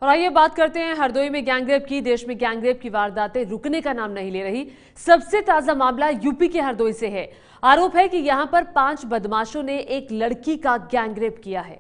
और आइए बात करते हैं हरदोई में गैंगरेप की। देश में गैंगरेप की वारदातें रुकने का नाम नहीं ले रही। सबसे ताजा मामला यूपी के हरदोई से है। आरोप है कि यहां पर 5 बदमाशों ने एक लड़की का गैंगरेप किया है।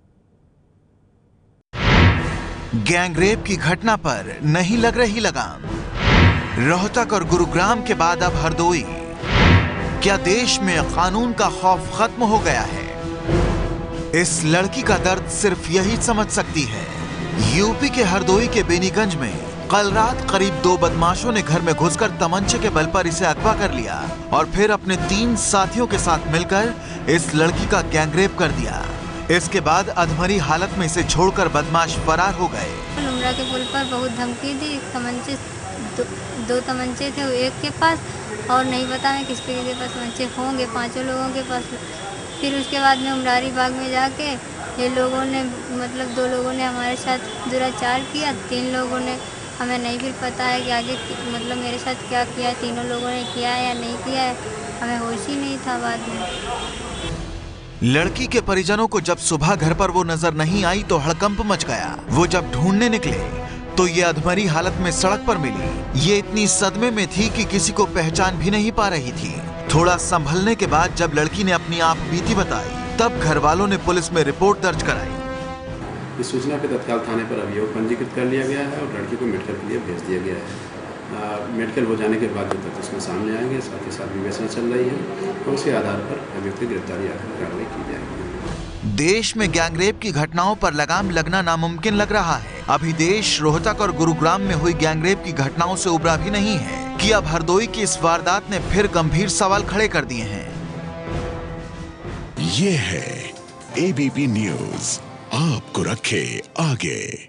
गैंगरेप की घटना पर नहीं लग रही लगाम। रोहतक और गुरुग्राम के बाद अब हरदोई। क्या देश में कानून का खौफ खत्म हो गया है? इस लड़की का दर्द सिर्फ यही समझ सकती है। यूपी के हरदोई के बेनीगंज में कल रात करीब 2 बदमाशों ने घर में घुसकर तमंचे के बल पर इसे अगवा कर लिया और फिर अपने 3 साथियों के साथ मिलकर इस लड़की का गैंगरेप कर दिया। इसके बाद अधमरी हालत में इसे छोड़कर बदमाश फरार हो गए। उमरा के पुल पर बहुत धमकी दी। तमंचे दो तमंचे थे, एक के पास और नहीं पता मैं किसके पास तमंचे होंगे, 5 लोगों के पास। फिर उसके बाद में उमरारी बाग में जाके ये लोगों ने 2 लोगों ने हमारे साथ दुराचार किया। 3 लोगों ने हमें नहीं फिर पता है कि आगे मेरे साथ क्या किया, तीनों लोगों ने किया है या नहीं किया है, हमें होश ही नहीं था। बाद में लड़की के परिजनों को जब सुबह घर पर वो नजर नहीं आई तो हड़कंप मच गया। वो जब ढूंढने निकले तो ये अधमरी हालत में सड़क पर मिली। ये इतनी सदमे में थी कि किसी को पहचान भी नहीं पा रही थी। थोड़ा संभलने के बाद जब लड़की ने अपनी आप बीती बताई तब घर वालों ने पुलिस में रिपोर्ट दर्ज कराई। इस सूचना पर तत्काल थाने पर अभियोग पंजीकृत कर लिया गया है और लड़की को मेडिकल के लिए भेज दिया गया है। मेडिकल हो जाने के बाद जो तथ्य उसमें सामने आएंगे, साथ ही साथ विवेचना चल रही है और उसके आधार पर अभियुक्त की गिरफ्तारी कार्रवाई की जाएगी। देश में गैंगरेप की घटनाओं पर लगाम लगना नामुमकिन लग रहा है। अभी देश रोहतक और गुरुग्राम में हुई गैंगरेप की घटनाओं से उबरा भी नहीं है कि अब हरदोई की इस वारदात ने फिर गंभीर सवाल खड़े कर दिए हैं। ये है एबीपी न्यूज़, आपको रखे आगे।